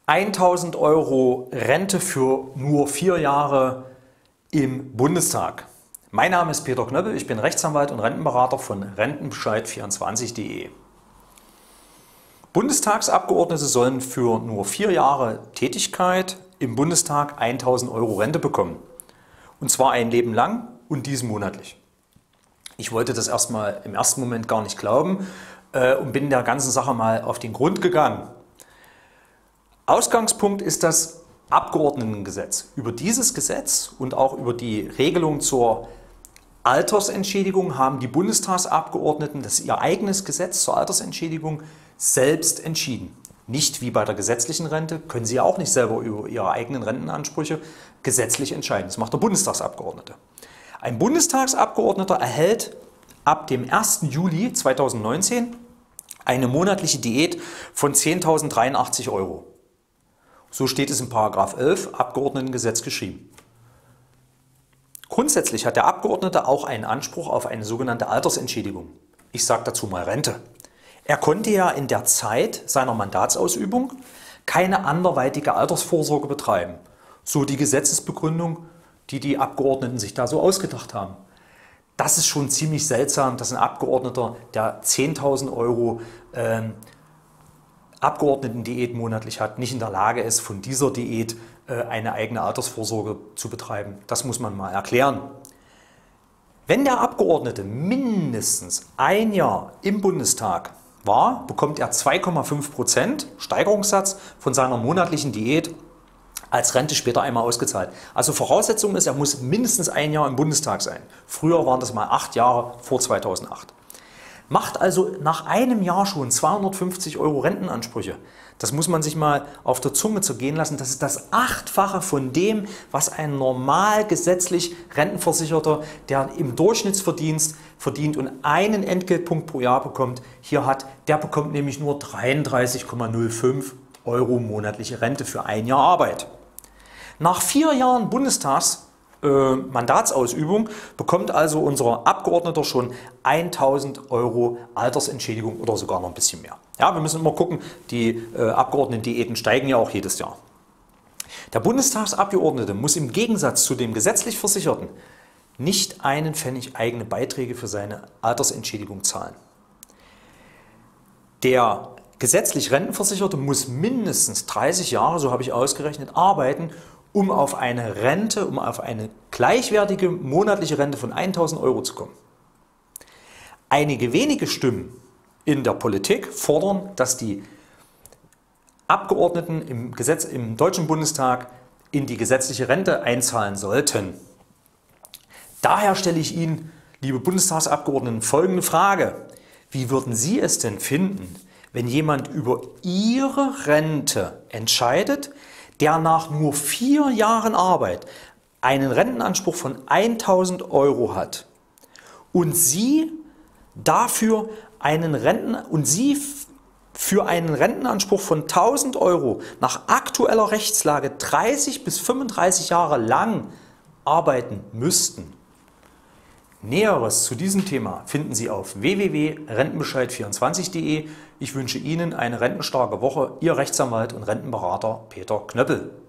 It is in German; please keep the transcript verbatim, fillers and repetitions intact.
tausend Euro Rente für nur vier Jahre im Bundestag. Mein Name ist Peter Knöppel, ich bin Rechtsanwalt und Rentenberater von Rentenbescheid vierundzwanzig punkt de. Bundestagsabgeordnete sollen für nur vier Jahre Tätigkeit im Bundestag tausend Euro Rente bekommen. Und zwar ein Leben lang und dies monatlich. Ich wollte das erstmal im ersten Moment gar nicht glauben äh, und bin der ganzen Sache mal auf den Grund gegangen. Ausgangspunkt ist das Abgeordnetengesetz. Über dieses Gesetz und auch über die Regelung zur Altersentschädigung haben die Bundestagsabgeordneten, das ist ihr eigenes Gesetz zur Altersentschädigung, selbst entschieden. Nicht wie bei der gesetzlichen Rente, können sie auch nicht selber über ihre eigenen Rentenansprüche gesetzlich entscheiden. Das macht der Bundestagsabgeordnete. Ein Bundestagsabgeordneter erhält ab dem ersten Juli zweitausendneunzehn eine monatliche Diät von zehntausenddreiundachtzig Euro. So steht es in Paragraph elf Abgeordnetengesetz geschrieben. Grundsätzlich hat der Abgeordnete auch einen Anspruch auf eine sogenannte Altersentschädigung. Ich sage dazu mal Rente. Er konnte ja in der Zeit seiner Mandatsausübung keine anderweitige Altersvorsorge betreiben. So die Gesetzesbegründung, die die Abgeordneten sich da so ausgedacht haben. Das ist schon ziemlich seltsam, dass ein Abgeordneter, der zehntausend Euro äh, Abgeordnetendiät monatlich hat, nicht in der Lage ist, von dieser Diät äh, eine eigene Altersvorsorge zu betreiben. Das muss man mal erklären. Wenn der Abgeordnete mindestens ein Jahr im Bundestag war, bekommt er zwei Komma fünf Prozent Steigerungssatz von seiner monatlichen Diät als Rente später einmal ausgezahlt. Also Voraussetzung ist, er muss mindestens ein Jahr im Bundestag sein. Früher waren das mal acht Jahre vor zweitausendacht. Macht also nach einem Jahr schon zweihundertfünfzig Euro Rentenansprüche. Das muss man sich mal auf der Zunge zergehen lassen. Das ist das Achtfache von dem, was ein normal gesetzlich Rentenversicherter, der im Durchschnittsverdienst verdient und einen Entgeltpunkt pro Jahr bekommt, hier hat. Der bekommt nämlich nur dreiunddreißig Komma null fünf Euro monatliche Rente für ein Jahr Arbeit. Nach vier Jahren Bundestags Äh, Mandatsausübung bekommt also unser Abgeordneter schon tausend Euro Altersentschädigung oder sogar noch ein bisschen mehr. Ja, wir müssen immer gucken, die äh, Abgeordnetendiäten steigen ja auch jedes Jahr. Der Bundestagsabgeordnete muss im Gegensatz zu dem gesetzlich Versicherten nicht einen Pfennig eigene Beiträge für seine Altersentschädigung zahlen. Der gesetzlich Rentenversicherte muss mindestens dreißig Jahre, so habe ich ausgerechnet, arbeiten, um auf eine Rente, um auf eine gleichwertige monatliche Rente von tausend Euro zu kommen. Einige wenige Stimmen in der Politik fordern, dass die Abgeordneten im, Gesetz, im Deutschen Bundestag in die gesetzliche Rente einzahlen sollten. Daher stelle ich Ihnen, liebe Bundestagsabgeordneten, folgende Frage. Wie würden Sie es denn finden, wenn jemand über Ihre Rente entscheidet, der nach nur vier Jahren Arbeit einen Rentenanspruch von tausend Euro hat und Sie dafür einen Renten und Sie für einen Rentenanspruch von tausend Euro nach aktueller Rechtslage dreißig bis fünfunddreißig Jahre lang arbeiten müssten? Näheres zu diesem Thema finden Sie auf w w w punkt rentenbescheid vierundzwanzig punkt de. Ich wünsche Ihnen eine rentenstarke Woche. Ihr Rechtsanwalt und Rentenberater Peter Knöppel.